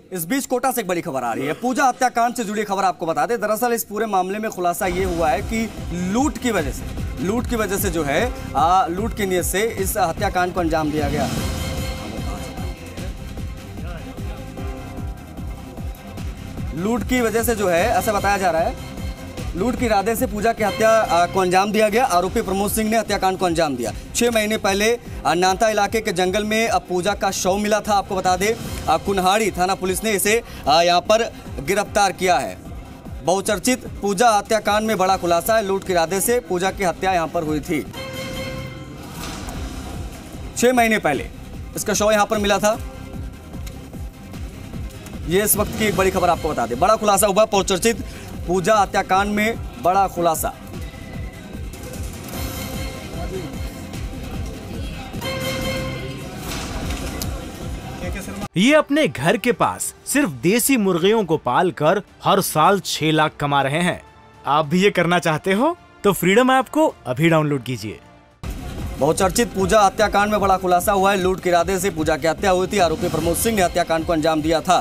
इस बीच कोटा से एक बड़ी खबर आ रही है। पूजा हत्याकांड से जुड़ी खबर आपको बता दें। दरअसल इस पूरे मामले में खुलासा ये हुआ है कि लूट की वजह से जो है लूट की नीयत से इस हत्याकांड को अंजाम दिया गया। लूट की वजह से जो है ऐसा बताया जा रहा है, लूट के इरादे से पूजा की हत्या को अंजाम दिया गया। आरोपी प्रमोद सिंह ने हत्याकांड को अंजाम दिया। 6 महीने पहले नांता इलाके के जंगल में पूजा का शव मिला था। आपको बता दें कुन्हाड़ी थाना पुलिस ने इसे यहां पर गिरफ्तार किया है। बहुचर्चित पूजा हत्याकांड में बड़ा खुलासा है। लूट के इरादे से पूजा की हत्या यहां पर हुई थी। 6 महीने पहले इसका शव यहां पर मिला था। ये इस वक्त की एक बड़ी खबर आपको बता दें। बड़ा खुलासा हुआ बहुचर्चित पूजा हत्याकांड में, बड़ा खुलासा। ये अपने घर के पास सिर्फ देसी मुर्गियों को पालकर हर साल 6 लाख कमा रहे हैं। आप भी ये करना चाहते हो तो फ्रीडम ऐप को अभी डाउनलोड कीजिए। बहुचर्चित पूजा हत्याकांड में बड़ा खुलासा हुआ है। लूट के इरादे से पूजा की हत्या हुई थी। आरोपी प्रमोद सिंह ने हत्याकांड को अंजाम दिया था।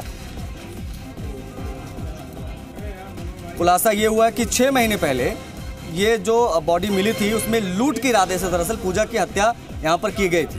खुलासा ये हुआ है कि 6 महीने पहले ये जो बॉडी मिली थी उसमें लूट के इरादे से दरअसल पूजा की हत्या यहां पर की गई थी।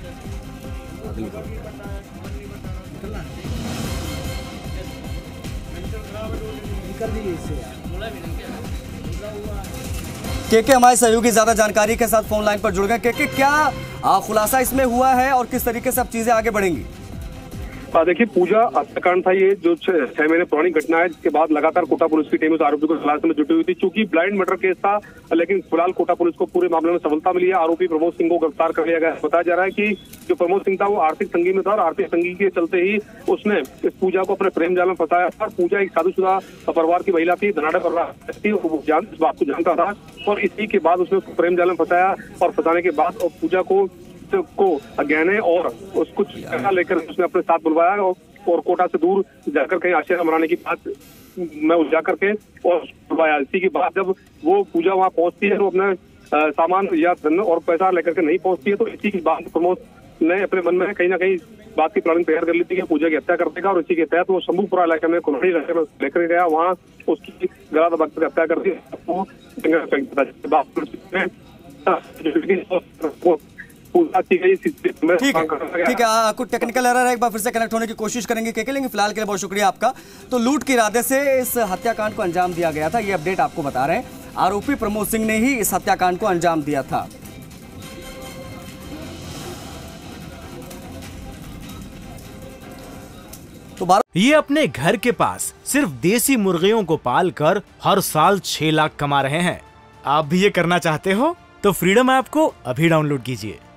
के हमारे सहयोगी ज्यादा जानकारी के साथ फोन लाइन पर जुड़ गए। के क्या खुलासा इसमें हुआ है और किस तरीके से अब चीजें आगे बढ़ेंगी? देखिए, पूजा हत्याकांड था ये, जो 6 महीने पुरानी घटना है, जिसके बाद लगातार कोटा पुलिस की टीम उस आरोपी को तलाशने में जुटी हुई थी। चूंकि ब्लाइंड मर्डर केस था, लेकिन फिलहाल कोटा पुलिस को पूरे मामले में सफलता मिली है। आरोपी प्रमोद सिंह को गिरफ्तार कर लिया गया। बताया जा रहा है कि जो प्रमोद सिंह था वो आर्थिक तंगी में था और आर्थिक तंगी के चलते ही उसने इस पूजा को अपने प्रेम जाल में फंसाया था। पूजा एक शादीशुदा परिवार की महिला थी, धनाढ़ परिवार थी, वो इस बात को जानता था और इसी के बाद उसने उसको प्रेम जाल में फंसाया और फंसाने के बाद पूजा को गहने और उस कुछ पैसा लेकर उसने अपने साथ बुलवाया और कोटा से दूर जाकर कहीं आश्रय मनाने की बात मैं उलझा करके और बुलवाया। इसी के बाद जब वो पूजा वहां पहुंचती है तो अपने सामान या धन और पैसा लेकर के नहीं पहुंचती है, तो इसी की बात प्रमोद ने अपने मन में कहीं ना कहीं बात की प्लानिंग तैयार कर ली थी कि पूजा की हत्या कर देगा और इसी के तहत वो शंभूपुरा इलाके में कुन्हाड़ी इलाके में लेकर गया। वहाँ उसकी गला दबाकर हत्या कर दी। ठीक है, कुछ टेक्निकल एरर है, एक बार फिर से कनेक्ट होने की कोशिश करेंगे के लेकिन फिलहाल के लिए बहुत शुक्रिया आपका। तो लूट के इरादे से इस हत्याकांड को अंजाम दिया गया था, ये अपडेट आपको बता रहे हैं। आरोपी प्रमोद सिंह ने ही इस हत्याकांड को अंजाम दिया था। तो ये अपने घर के पास सिर्फ देसी मुर्गियों को पालकर हर साल 6 लाख कमा रहे हैं। आप भी ये करना चाहते हो तो फ्रीडम ऐप को अभी डाउनलोड कीजिए।